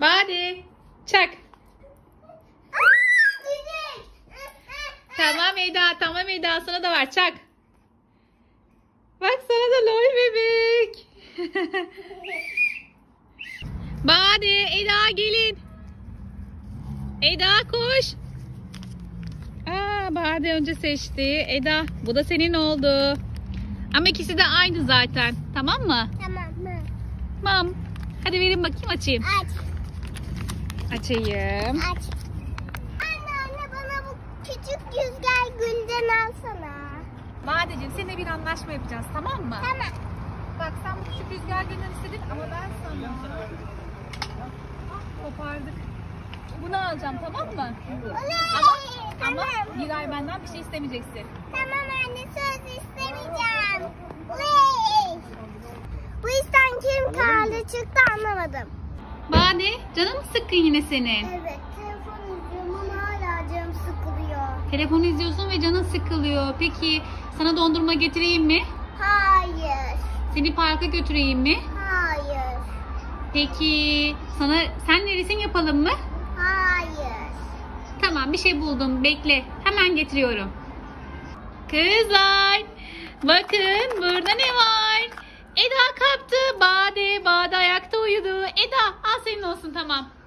Bade. Çak. Tamam Eda, tamam Eda, sana da var, çak. Bak sana da lol bebek. Bade, Eda gelin. Eda koş. Bade önce seçti. Eda, bu da senin oldu. Ama ikisi de aynı zaten. Tamam mı? Tamam. Tamam. Hadi verin bakayım, açayım. Aç. Açayım. Aç. Anne bana bu küçük rüzgar gülden alsana. Badeciğim, seninle bir anlaşma yapacağız, tamam mı? Tamam. Bak sen bu küçük rüzgar gülden istedin ama ben sana kopardık. Bunu alacağım, tamam mı? Ama bir ay benden bir şey istemeyeceksin. Tamam anne, söz istemeyeceğim. Oley. Bu işten kim karlı çıktı anlamadım. Bade, canın mı sıkkın yine senin? Evet, telefon izliyorum ama hala canım sıkılıyor. Telefon izliyorsun ve canın sıkılıyor. Peki sana dondurma getireyim mi? Hayır. Seni parka götüreyim mi? Hayır. Peki senle resim yapalım mı? Hayır. Tamam, bir şey buldum. Bekle. Hemen getiriyorum. Kızlar, bakın burada ne var? Eda kaptı. Bade ayakta uyudu. Eda, al senin olsun, tamam.